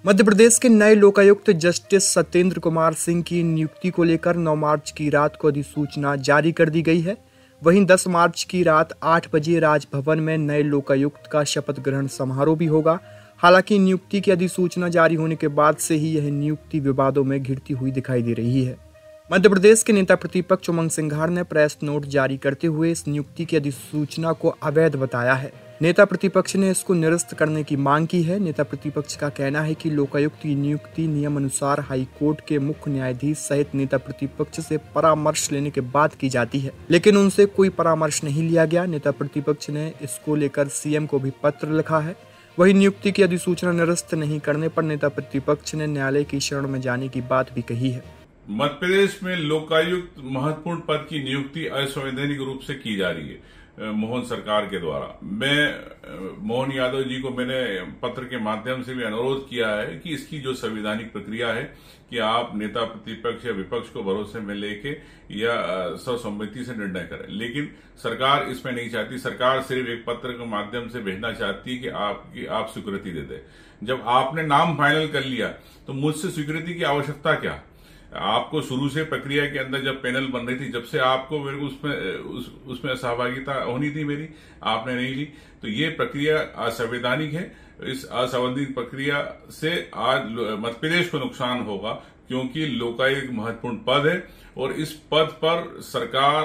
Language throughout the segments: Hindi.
मध्य प्रदेश के नए लोकायुक्त जस्टिस सत्येंद्र कुमार सिंह की नियुक्ति को लेकर 9 मार्च की रात को अधिसूचना जारी कर दी गई है। वहीं 10 मार्च की रात 8 बजे राजभवन में नए लोकायुक्त का शपथ ग्रहण समारोह भी होगा। हालांकि नियुक्ति की अधिसूचना जारी होने के बाद से ही यह नियुक्ति विवादों में घिरती हुई दिखाई दे रही है। मध्य प्रदेश के नेता प्रतिपक्ष उमंग सिंघार ने प्रेस नोट जारी करते हुए इस नियुक्ति की अधिसूचना को अवैध बताया है। नेता प्रतिपक्ष ने इसको निरस्त करने की मांग की है। नेता प्रतिपक्ष का कहना है कि लोकायुक्त की नियुक्ति नियम अनुसार हाई कोर्ट के मुख्य न्यायाधीश सहित नेता प्रतिपक्ष से परामर्श लेने के बाद की जाती है, लेकिन उनसे कोई परामर्श नहीं लिया गया। नेता प्रतिपक्ष ने इसको लेकर सीएम को भी पत्र लिखा है। वही नियुक्ति की अधिसूचना निरस्त नहीं करने पर नेता प्रतिपक्ष ने न्यायालय की शरण में जाने की बात भी कही है। मध्य प्रदेश में लोकायुक्त महत्वपूर्ण पद की नियुक्ति असंवैधानिक रूप से की जा रही है मोहन सरकार के द्वारा। मैं मोहन यादव जी को मैंने पत्र के माध्यम से भी अनुरोध किया है कि इसकी जो संवैधानिक प्रक्रिया है कि आप नेता प्रतिपक्ष या विपक्ष को भरोसे में लेके या सर्वसम्मति से निर्णय करें, लेकिन सरकार इसमें नहीं चाहती। सरकार सिर्फ एक पत्र के माध्यम से भेजना चाहती है कि आप स्वीकृति दे दें। जब आपने नाम फाइनल कर लिया तो मुझसे स्वीकृति की आवश्यकता क्या? आपको शुरू से प्रक्रिया के अंदर जब पैनल बन रही थी, जब से आपको मेरे को उसमें सहभागिता होनी थी मेरी, आपने नहीं ली, तो ये प्रक्रिया असंवैधानिक है। इस असंवैधानिक प्रक्रिया से आज मध्य प्रदेश को नुकसान होगा, क्योंकि लोकायुक्त महत्वपूर्ण पद है और इस पद पर सरकार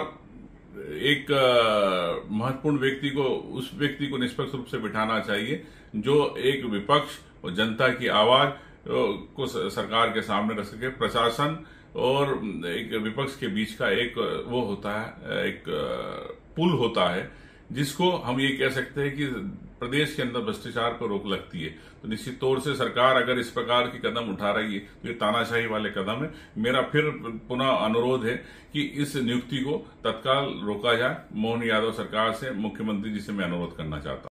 एक महत्वपूर्ण उस व्यक्ति को निष्पक्ष रूप से बिठाना चाहिए जो एक विपक्ष और जनता की आवाज को सरकार के सामने रख सके। प्रशासन और एक विपक्ष के बीच का एक वो होता है, एक पुल होता है, जिसको हम ये कह सकते हैं कि प्रदेश के अंदर भ्रष्टाचार पर रोक लगती है। तो निश्चित तौर से सरकार अगर इस प्रकार की कदम उठा रही है तो ये तानाशाही वाले कदम है। मेरा फिर पुनः अनुरोध है कि इस नियुक्ति को तत्काल रोका जाए। मोहन यादव सरकार से, मुख्यमंत्री जी से मैं अनुरोध करना चाहता हूं।